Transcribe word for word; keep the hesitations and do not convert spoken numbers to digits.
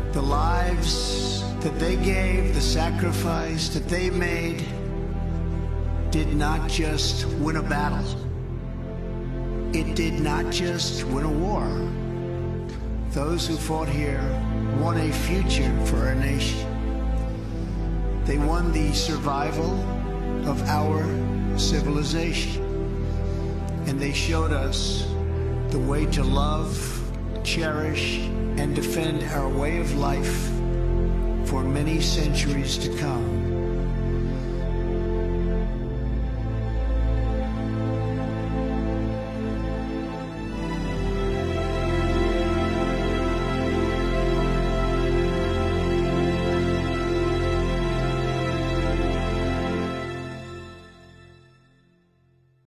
The lives that they gave, the sacrifice that they made, did not just win a battle. It did not just win a war. Those who fought here won a future for our nation. They won the survival of our civilization. And they showed us the way to love, cherish, and defend our way of life for many centuries to come.